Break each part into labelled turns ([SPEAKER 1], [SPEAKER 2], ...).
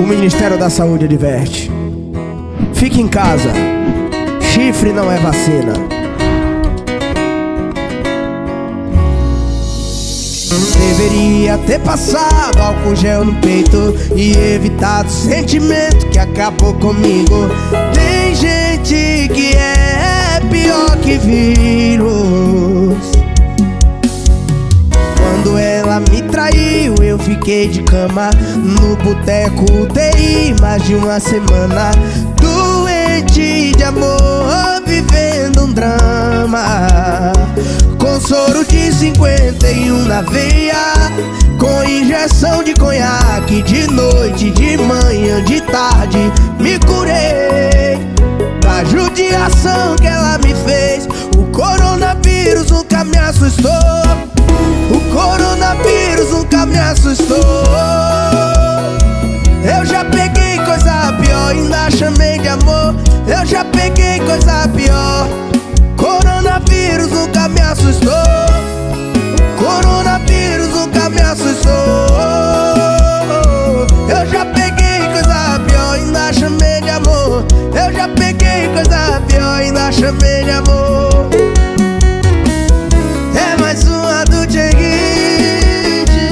[SPEAKER 1] O Ministério da Saúde adverte: fique em casa, chifre não é vacina. Deveria ter passado álcool gel no peito e evitado o sentimento que acabou comigo. Tem gente que é pior que vírus. Quando ela me traiu, eu fiquei de cama no boteco UTI mais de uma semana, doente de amor, vivendo um drama. Com soro de 51 na veia, com injeção de conhaque, de noite, de manhã, de tarde, me curei da judiação que ela me fez. O coronavírus nunca me assustou. O coronavírus nunca me assustou. Eu já peguei coisa pior, ainda chamei de amor. Eu já peguei coisa pior. Coronavírus nunca me assustou. Coronavírus nunca me assustou. Eu já peguei coisa pior, ainda chamei de amor. Eu já peguei coisa pior, ainda chamei de amor. É mais uma do Cheguide.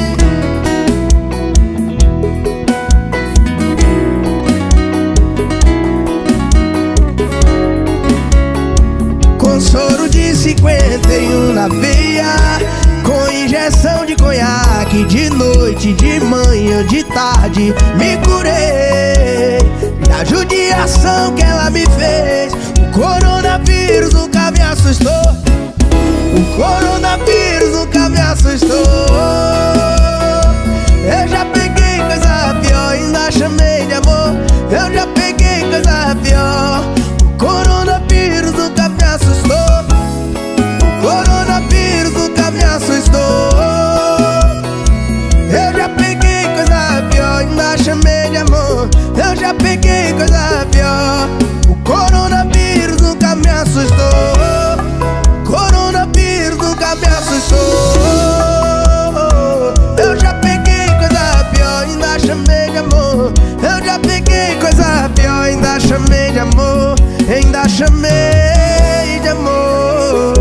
[SPEAKER 1] Com soro de 51 na veia, com injeção de conhaque, de noite, de manhã, de tarde, me curei da judiação que ela me fez. O coronavírus nunca me assustou. O coronavírus nunca me assustou. Eu já peguei coisa pior, ainda chamei de amor. Eu já peguei coisa pior. O coronavírus nunca me assustou. O coronavírus nunca me assustou. Eu já peguei coisa pior, ainda chamei de amor. Eu já peguei coisa pior. O coronavírus nunca me assustou. Coronavírus nunca me assustou. Eu já peguei coisa pior, ainda chamei de amor. Eu já peguei coisa pior, ainda chamei de amor. Ainda chamei de amor.